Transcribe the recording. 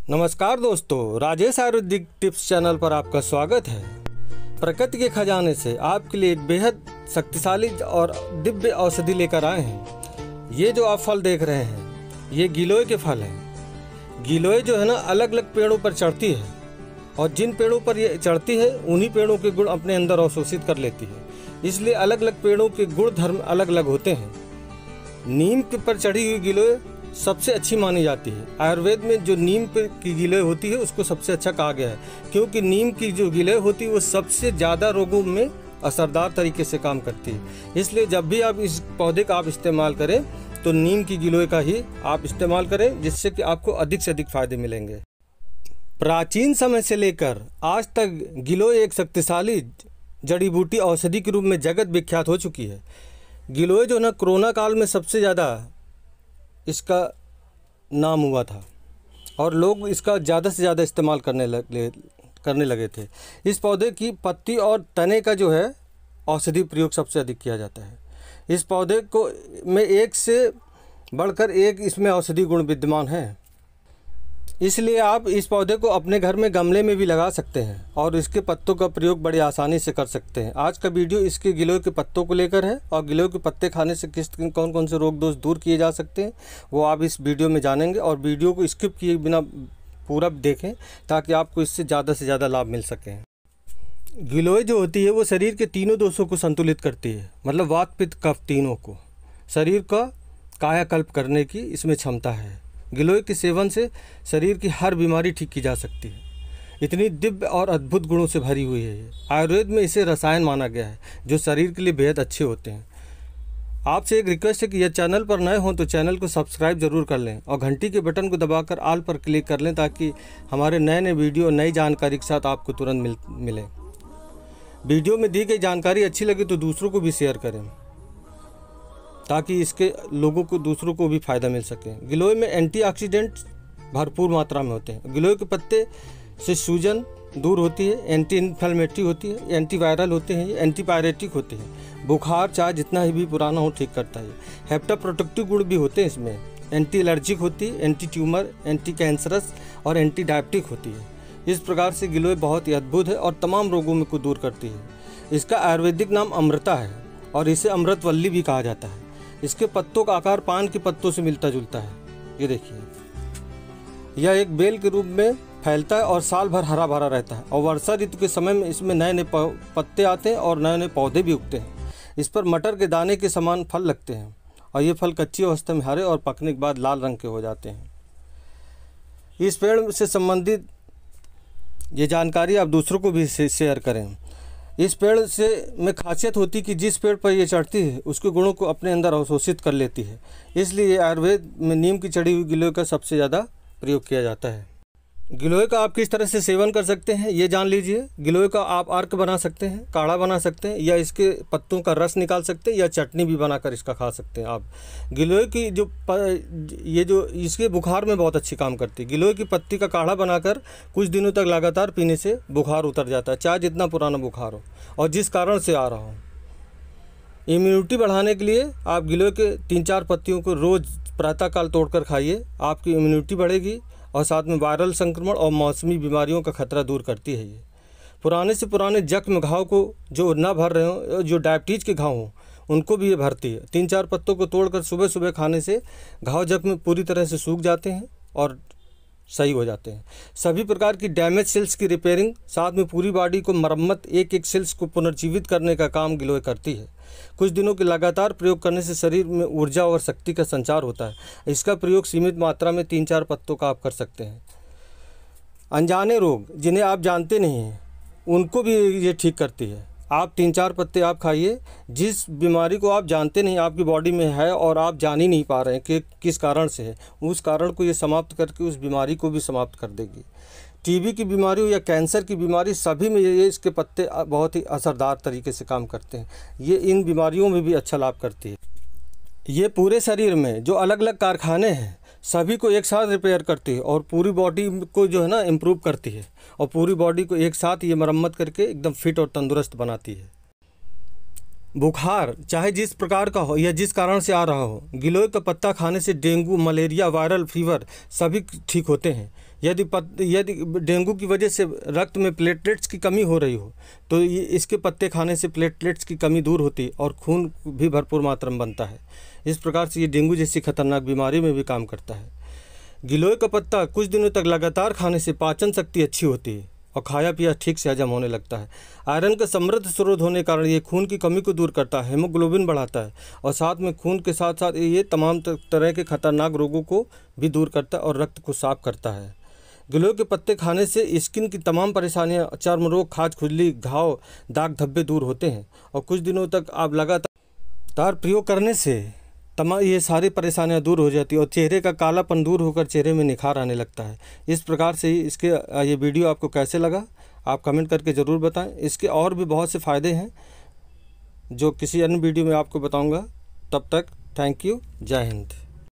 नमस्कार दोस्तों, Rajesh Ayurvedic tips channel पर आपका स्वागत है। प्रकृति के खजाने से आपके लिए एक बेहद शक्तिशाली और दिव्य औषधि लेकर आए हैं। ये जो आप फल देख रहे हैं ये गिलोय के फल हैं। गिलोय जो है ना अलग अलग पेड़ों पर चढ़ती है और जिन पेड़ों पर ये चढ़ती है उन्हीं पेड़ों के गुण अपने अंदर अवशोषित कर लेती है। इसलिए अलग अलग पेड़ों के गुण धर्म अलग अलग होते हैं। नीम पर चढ़ी हुई गिलोय सबसे अच्छी मानी जाती है। आयुर्वेद में जो नीम की गिलोय होती है उसको सबसे अच्छा कहा गया है, क्योंकि नीम की जो गिलोय होती है वो सबसे ज़्यादा रोगों में असरदार तरीके से काम करती है। इसलिए जब भी आप इस पौधे का आप इस्तेमाल करें तो नीम की गिलोय का ही आप इस्तेमाल करें, जिससे कि आपको अधिक से अधिक फायदे मिलेंगे। प्राचीन समय से लेकर आज तक गिलोय एक शक्तिशाली जड़ी बूटी औषधि के रूप में जगत विख्यात हो चुकी है। गिलोय जो ना कोरोना काल में सबसे ज़्यादा इसका नाम हुआ था और लोग इसका ज़्यादा से ज़्यादा इस्तेमाल करने लगे थे। इस पौधे की पत्ती और तने का जो है औषधि प्रयोग सबसे अधिक किया जाता है। इस पौधे को में एक से बढ़कर एक इसमें औषधि गुण विद्यमान है। इसलिए आप इस पौधे को अपने घर में गमले में भी लगा सकते हैं और इसके पत्तों का प्रयोग बड़ी आसानी से कर सकते हैं। आज का वीडियो इसके गिलोय के पत्तों को लेकर है और गिलोय के पत्ते खाने से कौन कौन से रोग दोष दूर किए जा सकते हैं वो आप इस वीडियो में जानेंगे। और वीडियो को स्किप किए बिना पूरा देखें ताकि आपको इससे ज़्यादा लाभ मिल सके। गिलोय जो होती है वो शरीर के तीनों दोषों को संतुलित करती है, मतलब वात पित्त कफ तीनों को शरीर का कायाकल्प करने की इसमें क्षमता है। गिलोय के सेवन से शरीर की हर बीमारी ठीक की जा सकती है। इतनी दिव्य और अद्भुत गुणों से भरी हुई है। आयुर्वेद में इसे रसायन माना गया है जो शरीर के लिए बेहद अच्छे होते हैं। आपसे एक रिक्वेस्ट है कि यह चैनल पर नए हों तो चैनल को सब्सक्राइब जरूर कर लें और घंटी के बटन को दबाकर ऑल पर क्लिक कर लें ताकि हमारे नए वीडियो नई जानकारी के साथ आपको तुरंत मिले। वीडियो में दी गई जानकारी अच्छी लगी तो दूसरों को भी शेयर करें ताकि इसके लोगों को दूसरों को भी फ़ायदा मिल सके। गिलोय में एंटीऑक्सीडेंट भरपूर मात्रा में होते हैं। गिलोय के पत्ते से सूजन दूर होती है, एंटी इन्फ्लेमेटरी होती है, एंटीवायरल होते हैं, एंटीपायरेटिक होते हैं। बुखार चाहे जितना ही भी पुराना हो ठीक करता है। हेप्टाप्रोटेक्टिव गुण भी होते हैं इसमें। एंटी एलर्जिक होती है, एंटी ट्यूमर, एंटी कैंसरस और एंटी डायबिटिक होती है। इस प्रकार से गिलोय बहुत ही अद्भुत है और तमाम रोगों को दूर करती है। इसका आयुर्वेदिक नाम अमृता है और इसे अमृतवल्ली भी कहा जाता है। इसके पत्तों का आकार पान के पत्तों से मिलता जुलता है। ये देखिए, यह एक बेल के रूप में फैलता है और साल भर हरा भरा रहता है और वर्षा ऋतु के समय में इसमें नए नए पत्ते आते हैं और नए नए पौधे भी उगते हैं। इस पर मटर के दाने के समान फल लगते हैं और ये फल कच्ची अवस्था में हरे और पकने के बाद लाल रंग के हो जाते हैं। इस पेड़ से संबंधित ये जानकारी आप दूसरों को भी शेयर करें। इस पेड़ से में खासियत होती है कि जिस पेड़ पर ये चढ़ती है उसके गुणों को अपने अंदर अवशोषित कर लेती है। इसलिए आयुर्वेद में नीम की चढ़ी हुई गिलोय का सबसे ज़्यादा प्रयोग किया जाता है। गिलोय का आप किस तरह से सेवन कर सकते हैं ये जान लीजिए। गिलोय का आप अर्क बना सकते हैं, काढ़ा बना सकते हैं या इसके पत्तों का रस निकाल सकते हैं या चटनी भी बनाकर इसका खा सकते हैं आप। गिलोय की जो इसके बुखार में बहुत अच्छी काम करती है। गिलोय की पत्ती का काढ़ा बनाकर कुछ दिनों तक लगातार पीने से बुखार उतर जाता है, चाहे जितना पुराना बुखार हो और जिस कारण से आ रहा हो। इम्यूनिटी बढ़ाने के लिए आप गिलोय के 3-4 पत्तियों को रोज़ प्रातःकाल तोड़कर खाइए, आपकी इम्यूनिटी बढ़ेगी और साथ में वायरल संक्रमण और मौसमी बीमारियों का खतरा दूर करती है। ये पुराने से पुराने जख्म घाव को जो ना भर रहे हों, जो डायबिटीज़ के घाव हों, उनको भी ये भरती है। 3-4 पत्तों को तोड़कर सुबह सुबह खाने से घाव जख्म पूरी तरह से सूख जाते हैं और सही हो जाते हैं। सभी प्रकार की डैमेज सेल्स की रिपेयरिंग, साथ में पूरी बॉडी को मरम्मत, एक सेल्स को पुनर्जीवित करने का काम गिलोय करती है। कुछ दिनों के लगातार प्रयोग करने से शरीर में ऊर्जा और शक्ति का संचार होता है। इसका प्रयोग सीमित मात्रा में 3-4 पत्तों का आप कर सकते हैं। अनजाने रोग जिन्हें आप जानते नहीं हैं उनको भी ये ठीक करती है। आप 3-4 पत्ते आप खाइए। जिस बीमारी को आप जानते नहीं आपकी बॉडी में है और आप जान ही नहीं पा रहे हैं कि किस कारण से है, उस कारण को ये समाप्त करके उस बीमारी को भी समाप्त कर देगी। टीबी की बीमारी हो या कैंसर की बीमारी, सभी में ये इसके पत्ते बहुत ही असरदार तरीके से काम करते हैं। ये इन बीमारियों में भी अच्छा लाभ करती है। ये पूरे शरीर में जो अलग अलग कारखाने हैं सभी को एक साथ रिपेयर करती है और पूरी बॉडी को जो है ना इम्प्रूव करती है और पूरी बॉडी को एक साथ ये मरम्मत करके एकदम फिट और तंदुरुस्त बनाती है। बुखार चाहे जिस प्रकार का हो या जिस कारण से आ रहा हो, गिलोय का पत्ता खाने से डेंगू, मलेरिया, वायरल फीवर सभी ठीक होते हैं। यदि डेंगू की वजह से रक्त में प्लेटलेट्स की कमी हो रही हो तो इसके पत्ते खाने से प्लेटलेट्स की कमी दूर होती है और खून भी भरपूर मात्रा में बनता है। इस प्रकार से ये डेंगू जैसी खतरनाक बीमारी में भी काम करता है। गिलोय का पत्ता कुछ दिनों तक लगातार खाने से पाचन शक्ति अच्छी होती है और खाया पिया ठीक से हजम होने लगता है। आयरन का समृद्ध स्रोत होने के कारण ये खून की कमी को दूर करता है, हेमोग्लोबिन बढ़ाता है और साथ में खून के साथ साथ ये तमाम तरह के खतरनाक रोगों को भी दूर करता है और रक्त को साफ करता है। गिलोय के पत्ते खाने से स्किन की तमाम परेशानियां, चर्म रोग, खाज खुजली, घाव, दाग धब्बे दूर होते हैं और कुछ दिनों तक आप लगातार प्रयोग करने से तमाम ये सारी परेशानियां दूर हो जाती है और चेहरे का कालापन दूर होकर चेहरे में निखार आने लगता है। इस प्रकार से ही ये वीडियो आपको कैसे लगा आप कमेंट करके ज़रूर बताएं। इसके और भी बहुत से फ़ायदे हैं जो किसी अन्य वीडियो में आपको बताऊंगा। तब तक थैंक यू, जय हिंद।